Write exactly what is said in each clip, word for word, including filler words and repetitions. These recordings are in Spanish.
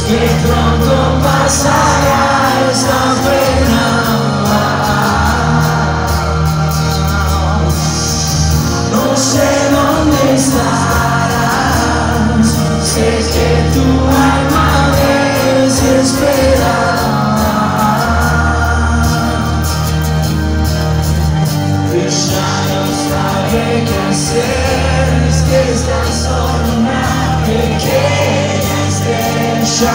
que pronto pasará esta pena. No sé dónde estarás, sé que tu alma desespera. Ya no sabe qué hacer, es que está solo una pequeña estrella.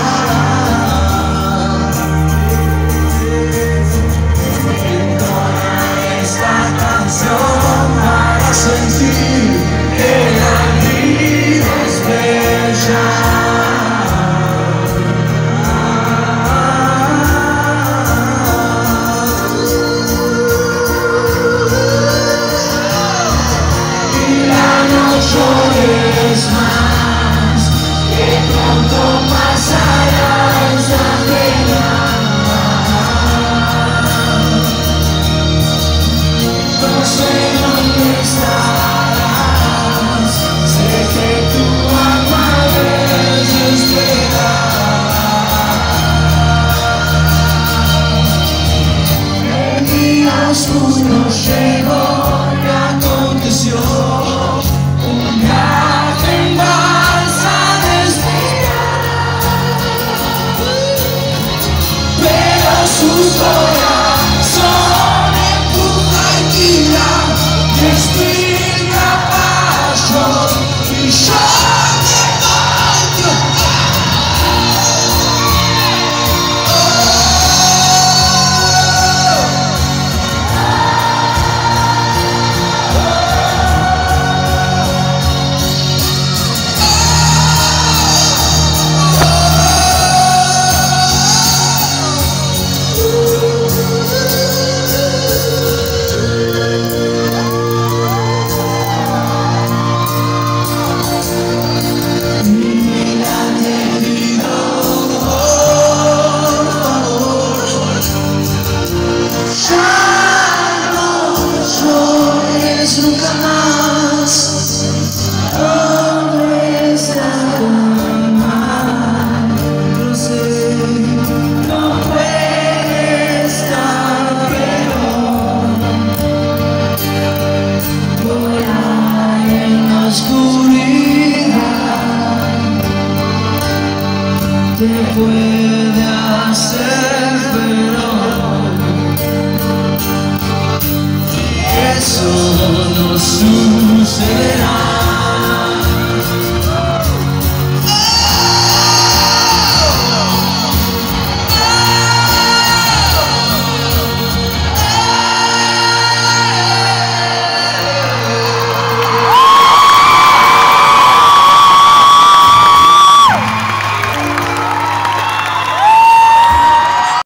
Entona esta canción para sentir que la vida es bella. Llores más, que pronto pasará esta pena. No sé dónde estarás, sé que tu alma desespera. El día oscuro llegó y aconteció. Su corazón empuja y tira, respira pasión y yo te doy. Nunca más, ¿dónde está tu alma? No sé, no puede estar peor. Volar en la oscuridad te puede hacer peor. Eso no sucederá.